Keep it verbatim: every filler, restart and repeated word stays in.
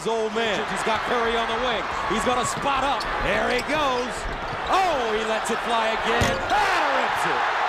his old man. He's got Curry on the wing. He's going to spot up. There he goes. Oh, he lets it fly again. That rips it.